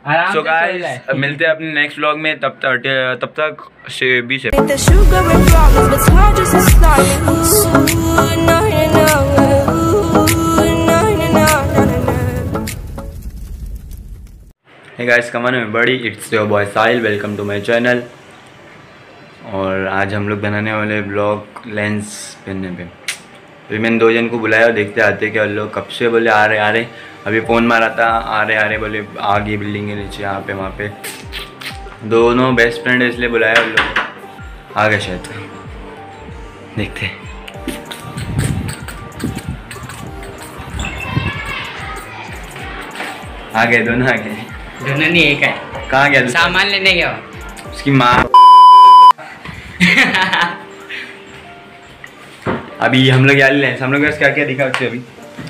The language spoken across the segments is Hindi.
सो गाइस मिलते हैं अपने नेक्स्ट व्लॉग में, तब तक से बी से हे गाइस, कमान में बड़ी, it's your boy Sahil, welcome to my channel. और आज हम लोग बनाने वाले ब्लॉग लेंस पहनने पे। फिर मैंने 2 जन को बुलाया, देखते आते क्या लोग कब से बोले आ रहे। अभी फ़ोन मारा था, आ रहे बोले आ गई बिल्डिंग के नीचे, यहाँ पे वहाँ पे। दोनों बेस्ट फ्रेंड है इसलिए बुलाया, लोग आ गए शायद, देखते। आ गए दोनों, आ गए दोनों नहीं, एक है। कहाँ गया? सामान लेने गया उसकी माँ। अभी हम लोग यार लेंस, हम लोग क्या क्या दिखा उससे अभी।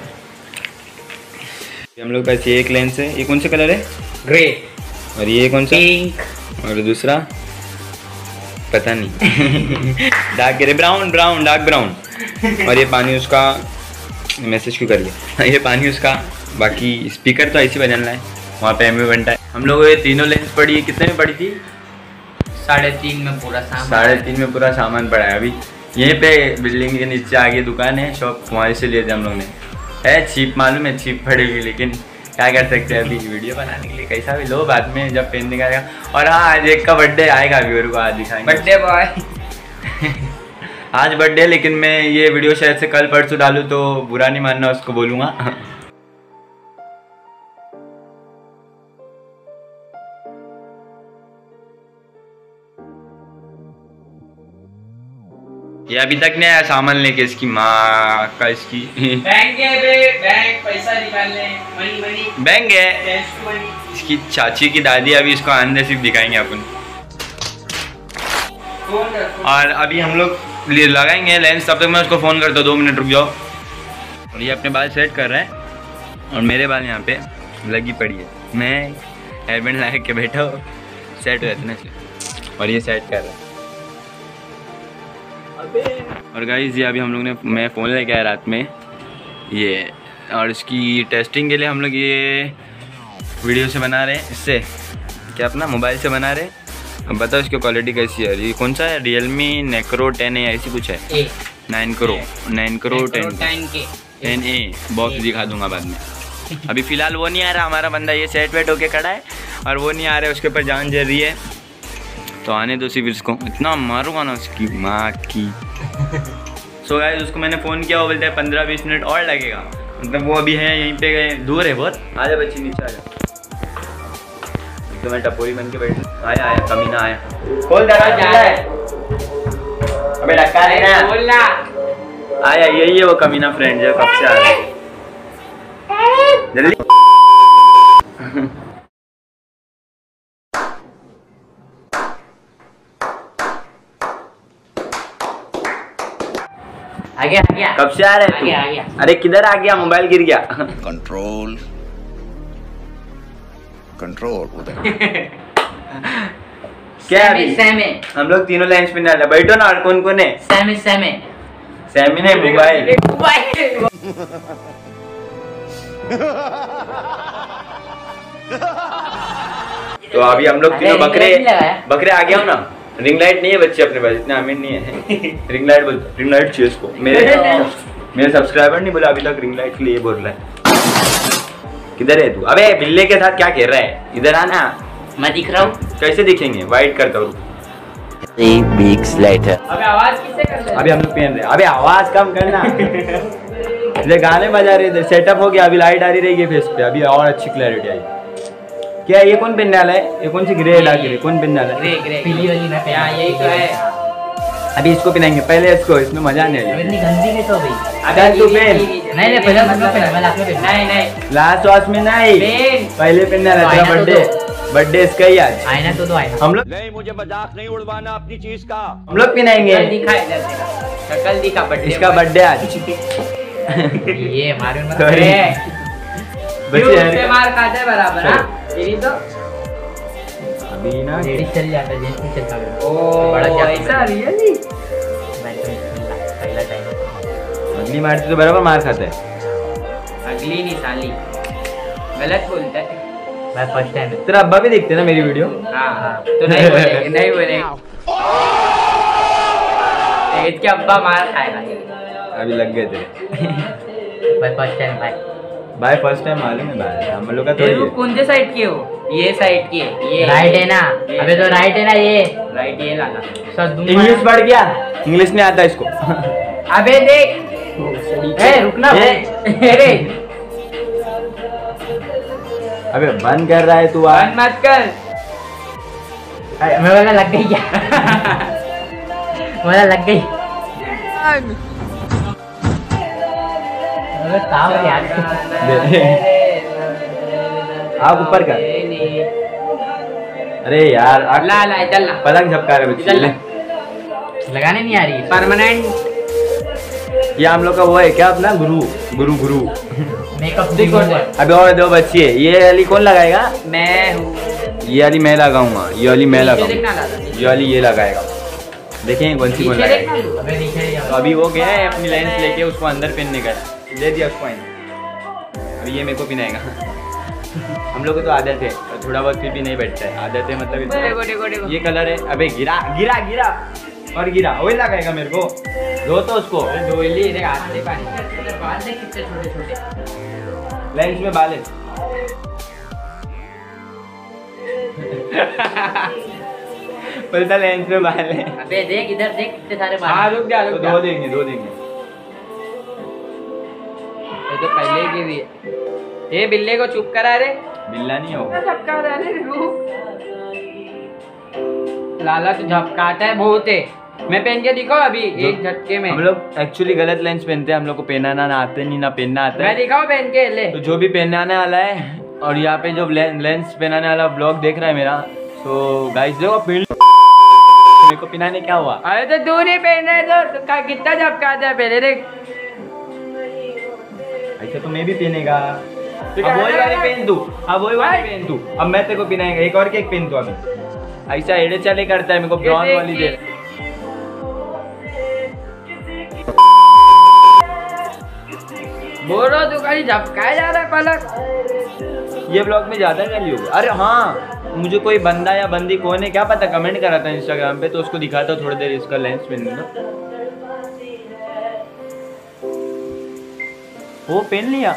हम लोग पास ये एक लेंस है, ये कौन से कलर है? ग्रे। और ये कौन सा? पिंक। और दूसरा पता नहीं। Dark grey, brown, dark brown. और ये पानी उसका, मैसेज क्यों कर लिया? ये पानी उसका। बाकी स्पीकर तो ऐसे बदलना है, वहाँ पे एमवी बनता है। हम लोग ये तीनों लेंस पड़ी, कितने में पड़ी थी? 3.5 में पूरा सामान। 3.5 में पूरा सामान पड़ा है। अभी यहीं पे बिल्डिंग के नीचे आगे दुकान है, शॉप, वहीं से लिए थे हम लोग ने। है चीप, मालूम है चीप पड़ेगी, लेकिन क्या कर सकते हैं, अभी वीडियो बनाने के लिए कैसा भी लो, बाद में जब पहनने का आएगा। और हाँ, आज एक का बर्थडे आएगा, व्यूअर को आज दिखाएंगे। Birthday boy. आज बर्थडे, लेकिन मैं ये वीडियो शायद से कल परसों डालूँ तो बुरा नहीं मानना, उसको बोलूँगा। ये अभी तक नहीं आया सामान लेके, इसकी माँ का, इसकी बैंक है बे, बैंक पैसा निकालने, मनी बैंक है। इसकी चाची की दादी अभी इसको आने सिर्फ दिखाएंगे अपन। और अभी हम लोग लगाएंगे लेंस, तब तक मैं उसको फ़ोन करता हूँ, 2 मिनट रुक जाओ। और ये अपने बाल सेट कर रहे हैं, और मेरे बाल यहाँ पे लगी पड़ी है। मैं हेयरबैंड लगा के बैठा हूँ, सेट हो जाते ना इसलिए। और ये सेट कर रहा है। और गाइस ये अभी हम लोग ने, मैं फ़ोन लेके आया रात में ये, और इसकी टेस्टिंग के लिए हम लोग ये वीडियो से बना रहे हैं, इससे क्या अपना मोबाइल से बना रहे हैं। अब बताओ इसकी क्वालिटी कैसी है। ये कौन सा है? Realme Necro 10A ऐसी कुछ है। Necro 10A बॉक्स दिखा दूंगा बाद में। अभी फ़िलहाल वो नहीं आ रहा हमारा बंदा, ये सेट वेट होके खड़ा है और वो नहीं आ रहा है, उसके ऊपर जान जल रही है, तो आने दो सिर्फ इसको। इतना मारूंगा ना उसकी माँ की। सो गाइस उसको मैंने फ़ोन किया, वो बोलते हैं 15-20 मिनट और लगेगा, मतलब वो अभी है यहीं पे गए, दूर है बहुत। आजा बच्ची नीचे आजा, तो मैं टपोरी बन के बैठ। आया कमीना आया, खोल दरवाजा। अबे धक्का देना, बोलना। आया, यही है वो कमीना फ्रेंड जो कब से आ रहा है। जल्दी आ गया। कब से आ रहे हैं तू? आ गया। अरे किधर आ गया? मोबाइल गिर गया। कंट्रोल उधर। क्या अभी सैमे हम लोग तीनों लेंस पे ना, बैठो ना। और कौन है? सैमी ने मोबाइल। तो अभी हम लोग तीनों बकरे आ गया हो ना। रिंग लाइट नहीं है बच्चे अपने पास, इतना अमीर नहीं है। रिंग लाइट चाहिए उसको। मेरे सब्सक्राइबर नहीं बोला अभी तक रिंग लाइट के लिए बोल रहा है। किधर है तू? अबे बिल्ले के साथ क्या खेल रहा है? इधर आना। मैं दिख रहा हूँ। कैसे दिखेंगे? वाइट करता हूँ। 3 weeks later। अबे आवाज किससे कर रहे हैं? अभी हम लोग पहन रहे हैं। अबे आवाज कम करना। इधर गाने बजा रहे, इधर सेटअप हो गया, अभी लाइट आ रही रहेगी फेस पे, अभी और अच्छी क्लैरिटी आई। क्या ये कौन पहनने वाला है? ये कौन सी ग्रे डाल के? कौन पहनने वाला है? ग्रे पीली वाली ना पहना, यही तो है। अभी इसको पहनाएंगे पहले, इसको, इसमें मजा नहीं आएगा। इतनी गंदी नहीं तो भाई। अगर तू पहन। नहीं पहले मतलब पहना, मैं लास्ट में पहना। नहीं लास्ट वाश में नहीं, पहले पहनने वाला तेरा बर्थडे इसका ही आज। आईना तो आईना। हम लोग नहीं, मुझे मजाक नहीं उड़वाना अपनी चीज का। हम लोग पहनाएंगे। शक्ल दिखा, बर्थडे, इसका बर्थडे आज। ये मारून मत। बच्चे मार खाते हैं बराबर। यही तो अभी ना लेडीज चल जाता है, जेंट्स नहीं चलता। ओ बड़ा ऐसा रियली। पहला टाइम अगली मारती तो बराबर मार खाता है। अगली नहीं साली, गलत बोलता है। मैं फर्स्ट टाइम तेरा अब्बा भी देखते ना मेरी वीडियो? हाँ तो नहीं बोलेंगे नहीं बोलेंगे इसके अब्बा मार खाएगा अभी लग गए तेरे भाई फर्स्ट टाइम भाई फर्स्ट टाइम मालूम है भाई हम लोग का थोड़ी है। कौन से साइड की हो ये साइड की है ये राइट है ना अबे तो राइट है ना ये राइट ये लाना सब इंग्लिश पढ़ गया इंग्लिश नहीं आता इसको अबे देख ए रुकना अरे अबे बंद कर रहा है तू बंद मत कर मैं बोला लग गई क्या बोला लग गई अबे ताव यार आप ऊपर कर अरे यार ला ला चल ना पलक झपका रहे बच्चे लगाने नहीं आ रही परमानेंट ये हम लोग का वो है क्या अपना गुरु गुरु गुरु मेकअप देखो अबे और दो बच्ची है ये वाली कौन लगाएगा मैं हूँ ये वाली मैं लगाऊंगा ये वाली मैं लगाऊंगा ये वाली ये लगाएगा देखें कौन सी कौन लगाएगा तो अभी वो गया है अपनी लेंस लेके उसको अंदर पहनने का दे दिया उसको अभी ये मेरे को पहनाएगा हम लोग को तो आदत है थोड़ा बहुत फिर भी नहीं बैठता है आदत है मतलब ये कलर है अबे गिरा गिरा गिरा और गिरा वही लगाएगा मेरे को धो तो उसको लेंस में बाल है बोलता लेंस में बाल है अबे देख इधर देख कितने सारे बाल हाँ रुक जा दो देंगे तो पहले की भी ये बिल्ले को चुप करा रे बिल्ला नहीं होगा झपका रहा है लाला तो झपकाता है बहुत है मैं पहन के दिखाओ अभी एक झटके में हम लोग एक्चुअली गलत लेंस पहनते हैं हम लोग को पहनाना ना आते नहीं ना पहनना आता मैं है दिखाओ पहन के ले तो जो भी पहनाने वाला है और यहाँ पे जो लेंस पहनाने वाला ब्लॉग देख रहा है मेरा तो गाइस देखो मेरे को पहनाने क्या हुआ अरे तो तू नहीं पहन रहा है तो कितना झपकाता है पहले देख ऐसा तो मैं भी पहनेगा अब वही वाली पहन तू अब वही वाली पहन तू अब मैं तेरे को पहनाएगा एक और केक पहन तू अभी ऐसा एड़े चले करता है मेरे को ब्राउन वाली दे बोलो तू खाली झपकाया जा रहा है पलक ये ब्लॉग में ज्यादा गाली होगी अरे हाँ मुझे कोई बंदा या बंदी कौन है क्या पता कमेंट करा था इंस्टाग्राम पे तो उसको दिखाता हूँ थोड़ी देर इसका लेंस पहनने का वो पहन लिया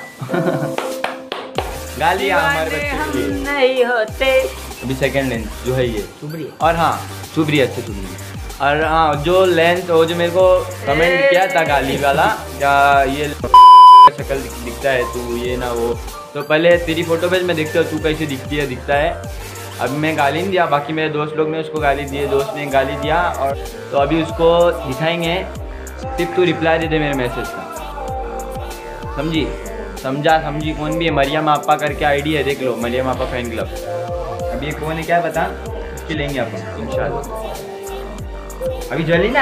गाली हमारे बच्चे नहीं होते अभी सेकंड लेंस जो है ये चुबरी और हाँ चुबरी अच्छे चुबरी और हाँ जो लेंस वो जो मेरे को कमेंट किया था गाली वाला क्या ये शक्ल दिखता है तू ये ना वो तो पहले तेरी फोटो पे मैं देखता हूँ तू कैसे दिखता है अब मैं गाली नहीं दिया बाकी मेरे दोस्त लोग ने उसको गाली दी दोस्त ने गाली दिया और तो अभी उसको दिखाएंगे सिर्फ तू रिप्लाई दे दे मेरे मैसेज का समझी कौन भी है मरियम आपा करके आईडी है देख लो मरियम आपा फैन क्लब अब ये कौन है क्या बता उसकी लेंगे अपन इंशाल्लाह अभी जलीना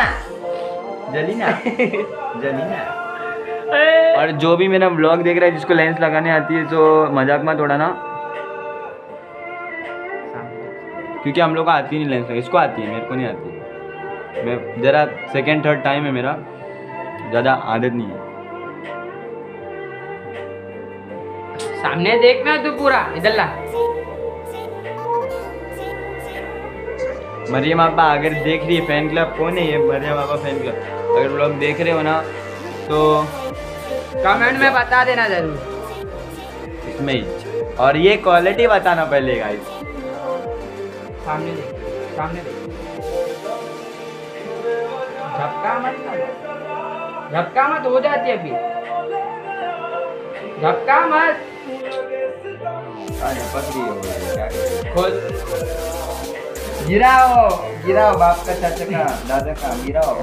और जो भी मेरा ब्लॉग देख रहा है जिसको लेंस लगाने आती है तो मजाक मत उड़ाना क्योंकि हम लोग को आती नहीं लेंस इसको आती है मेरे को नहीं आती मैं ज़रा सेकंड थर्ड टाइम है मेरा ज़्यादा आदत नहीं है सामने देखना तू पूरा इधर ला मरियम आपा अगर देख रही है फैन क्लब कौन है ये मरियम आपा फैन क्लब अगर लोग देख रहे हो ना तो कमेंट में बता देना जरूर इसमें ही और ये क्वालिटी बताना पहले गाइस सामने देख झपका मत हो जाती है अभी झपका मत खोल गिराओ बाप का चाचा का दादा का गिराओ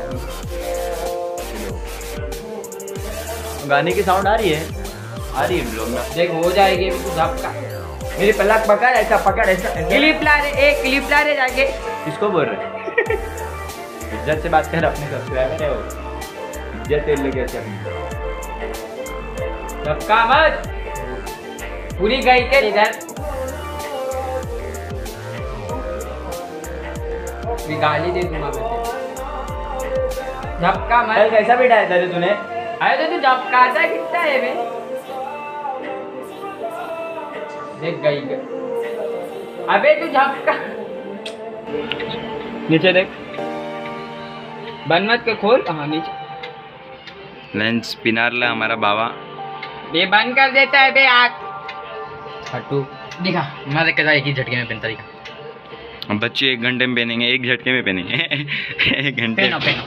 गाने की साउंड आ रही है ब्लॉग में देख हो जाएगी अभी तू झपका मेरी पलक पकड़ ऐसा क्लिप ला रे जाके किसको बोल रहे इज्जत से बात कर अपने सब्सक्राइबर है वो इज्जत तेल लेके अच्छे झपका मत पूरी गई के इधर गाली दे दूंगा मैं झपका मत कैसा बिठाया था तूने अरे तो तू झपकाता कितना है बे देख गई अबे तू झपका नीचे देख, बंद मत के खोल। हाँ नीचे लेंस पिनारला हमारा बाबा। ये बंद कर देता है बे आग। हटू दिखा, मैं देख के एक ही झटके में पहनता दिखा। हम बच्चे 1 घंटे में पहनेंगे, 1 झटके में पहनेंगे। 1 घंटे। पहनो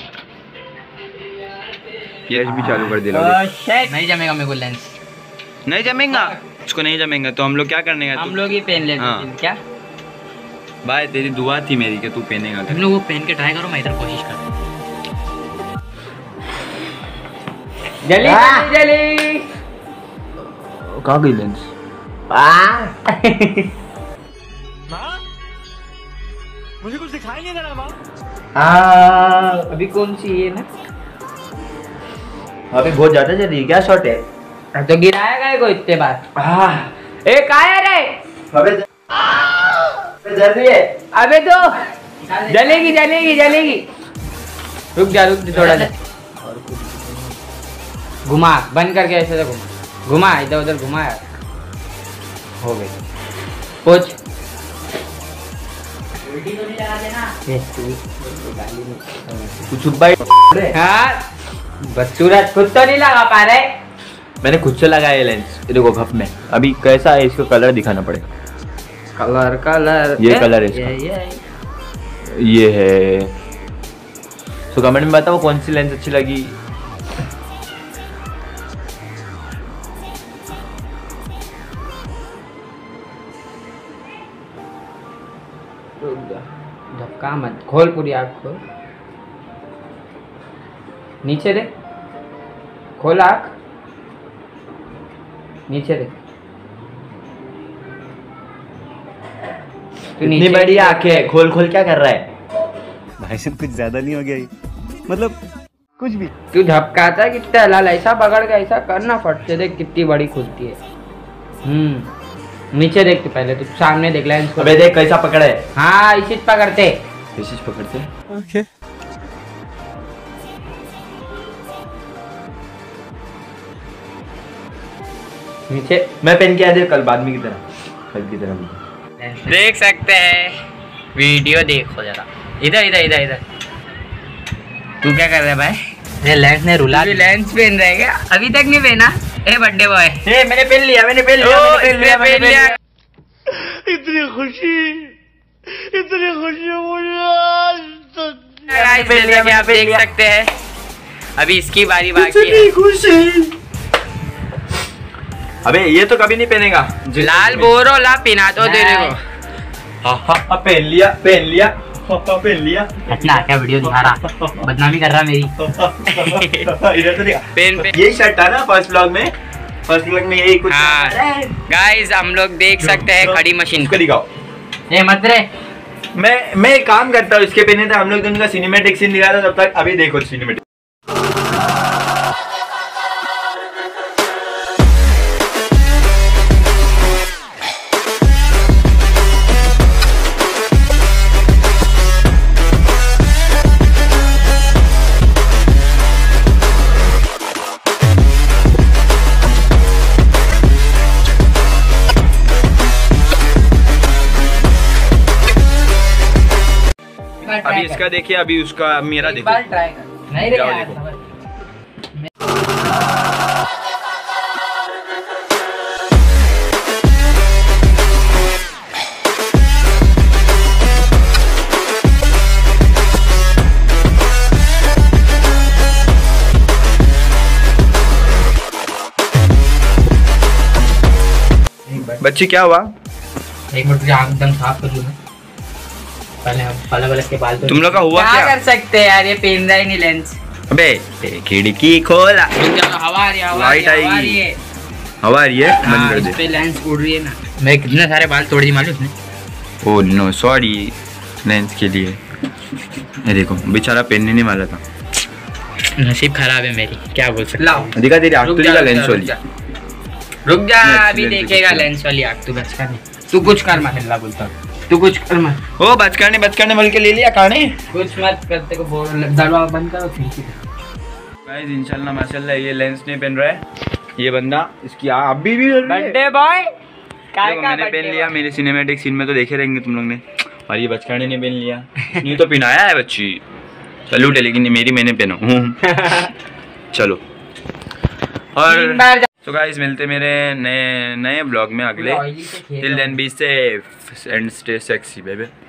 ये भी चालू कर दिया। नहीं जमेगा मेरे को लेंस। नहीं जमेगा, उसको नहीं जमेगा तो हम लोग क्या करने का? हम लोग ही पहन लेते हाँ। हैं क्या? भाई तेरी दुआ थी मेरी कि तू पहनेगा। तुम लोग वो पहन के ट्राई करो, मैं इधर कोशिश कर। जली जली कहाँ गई लेंस? मुझे कुछ दिखाई नहीं दे रहा माँ। अभी कौन सी है ना? अभी बहुत ज्यादा जल रही है, क्या शॉट है? तो गिराया गए को इतने बार। ए काया रे? अबे जल रही है। अबे तो जलेगी जलेगी जलेगी। रुक जा थोड़ा सा। घुमा, बंद करके ऐसे से घुमा इधर उधर घुमा यार। हो गई पोच। कुछ भाई हाँ बदसूरत, खुद तो नहीं लगा पा रहे। मैंने खुद से लगाया लेंस। ये देखो भप में अभी कैसा है, इसको कलर दिखाना पड़ेगा। कलर कलर ये कलर है इसका। ये है। तो कमेंट में बताओ कौन सी लेंस अच्छी लगी। धक्का मत, खोल पूरी आँख खोल। नीचे देख, खोल आँख, नीचे देख। इतनी बड़ी आंखें है, खोल खोल क्या कर रहा है? भाई साहब कुछ ज्यादा नहीं हो गया ये? मतलब कुछ भी। तू झपकाता है कितना हलाल, ऐसा पकड़ के ऐसा करना फट से देख कितनी बड़ी खुलती है। नीचे देख तू, पहले तू सामने देख लेंस को। अबे देख कैसा पकड़ा है। हाँ इसी पकड़ते, इसी पकड़ते। ओके। नीचे मैं पहन के आया था कल बाद में की तरह, कल की तरह। देख सकते हैं, वीडियो देखो जरा। इधर इधर इधर इधर। तू क्या कर रहा है भाई? ये लेंस ने रुला। लेंस पहन रहा है क्या? अभी तक नहीं पहना? ए बर्थडे बॉय, मैंने पहन लिया, मैंने पहन लिया, मैंने पहन लिया। इतनी खुशी मुझे। आप देख सकते हैं अभी इसकी बारी बाकी है। खुशी। अबे ये तो कभी नहीं पहनेगा। लाल बोरो ला पिना तो तेरे को। हाँ पहन लिया, पहन लिया, पहन लिया। इतना क्या वीडियो दिखा रहा, बदनामी कर रहा मेरी। इधर तो दिखा। पेन पे यही शर्ट था ना फर्स्ट व्लॉग में? फर्स्ट व्लॉग में यही कुछ। हाँ गाइस हम लोग देख सकते हैं खड़ी मशीन इसको दिखाओ। ए मत रे। मैं एक काम करता हूँ, इसके पहने थे हम लोग दोनों का सिनेमैटिक सीन दिखा था तब तक। अभी देखो सिनेमैटिक। अभी इसका देखिए, अभी उसका मेरा देखो। ट्राई कर। नहीं रे जाओ यार। देखो। बच्ची क्या हुआ? एक मिनट आँख एकदम साफ कर लूँ मैं। पहले हम अलग अलग के बाल। तुम लोग का हुआ क्या? कर सकते हैं यार, ये पहन रहा ही नहीं लेंस। अबे खिड़की खोला। हवा आ रही है, लाइट आएगी। हवा आ रही है, बंद कर दे। इस पे लेंस उड़ रही है ना। मैं कितने सारे बाल तोड़ दी मालूम उसने। ओह नो सॉरी लेंस के लिए। ये देखो बेचारा पहनने नहीं वाला था। नसीब खराब है मेरी, क्या बोल सकते। लाओ दिखा तेरी आँख तो दिखा लेंस वाली। रुक जा, नहीं, अभी लेंस देखेगा अच्छी है। लेंस वाली आँख। तू बच कर नहीं, तू कुछ कर मत। अल्लाह बोलता तू कुछ कर मत। ओ बचकाने बोल के ले लिया काने। कुछ मत करते को बोल। दरवाजा बंद करो खिड़की। गाइस इंशाल्लाह माशाल्लाह ये लेंस नहीं पहन रहा है ये बंदा। इसकी अभी भी बर्थडे बॉय देखो मैंने पहन लिया, मेरे सिनेमैटिक सीन में तो देखे रहेंगे तुम लोग ने। और ये बचकाने ने पहन लिया, नहीं तो पहनाया है बच्ची, सैल्यूट है, लेकिन मेरी मैंने पहना हूँ। चलो और तो गाइस मिलते मेरे नए ब्लॉग में अगले। Till then be safe and stay sexy baby.